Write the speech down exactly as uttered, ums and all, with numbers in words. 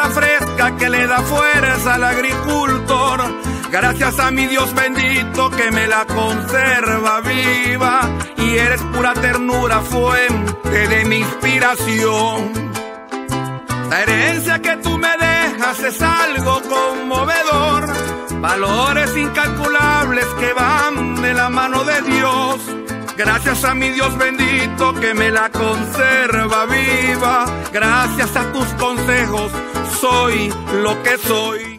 tierra fresca que le da fuerza al agricultor. Gracias a mi Dios bendito que me la conserva viva, y eres pura ternura, fuente de mi inspiración. La herencia que tú me dejas es algo conmovedor, valores incalculables que van de la mano de Dios. Gracias a mi Dios bendito que me la conserva viva, gracias a tus consejos soy lo que soy.